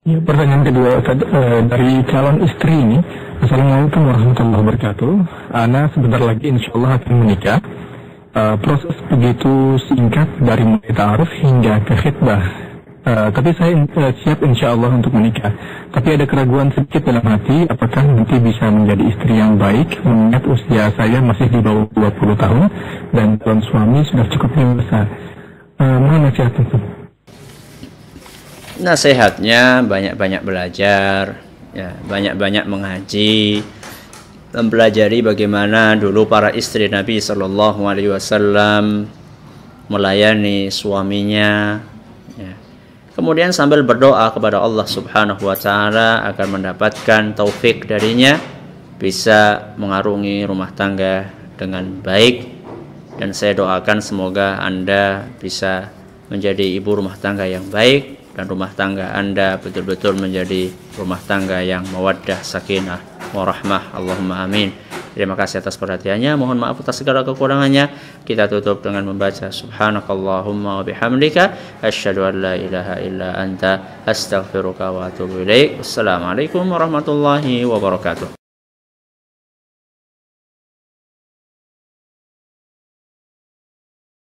Ya, pertanyaan kedua Ustaz, dari calon istri ini. Assalamualaikum warahmatullahi wabarakatuh. Ana sebentar lagi insya Allah akan menikah. Proses begitu singkat dari mulai ta'aruf hingga ke khitbah. Tapi saya siap insya Allah untuk menikah. Tapi ada keraguan sedikit dalam hati, apakah nanti bisa menjadi istri yang baik mengingat usia saya masih di bawah 20 tahun dan calon suami sudah cukup dewasa. Mohon nasihatnya. Nasihatnya banyak-banyak belajar, ya, banyak-banyak mengaji, mempelajari bagaimana dulu para istri Nabi Shallallahu Alaihi Wasallam melayani suaminya. Ya. Kemudian sambil berdoa kepada Allah Subhanahu Wa Taala agar mendapatkan taufik darinya, bisa mengarungi rumah tangga dengan baik. Dan saya doakan semoga Anda bisa menjadi ibu rumah tangga yang baik, dan rumah tangga Anda betul-betul menjadi rumah tangga yang mawaddah, sakinah, warahmah. Allahumma amin. Terima kasih atas perhatiannya. Mohon maaf atas segala kekurangannya. Kita tutup dengan membaca subhanakallahumma wa bihamdika asyhadu an la ilaha illa anta astaghfiruka wa atubu ilaik. Wassalamualaikum warahmatullahi wabarakatuh.